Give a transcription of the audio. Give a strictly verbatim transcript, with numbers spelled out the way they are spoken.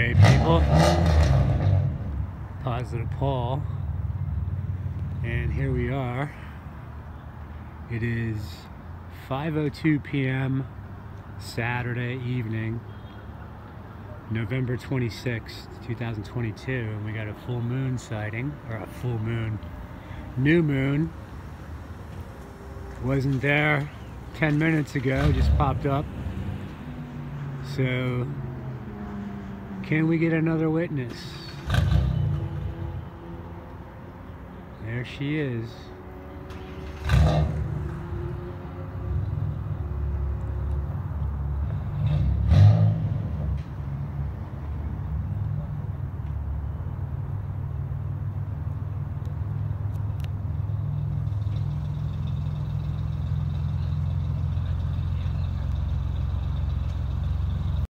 Alright, people. Positive Paul. And here we are. It is five oh two p m Saturday evening, November twenty-sixth, two thousand twenty-two, and we got a full moon sighting, or a full moon, new moon. Wasn't there ten minutes ago, just popped up. So, can we get another witness? There she is.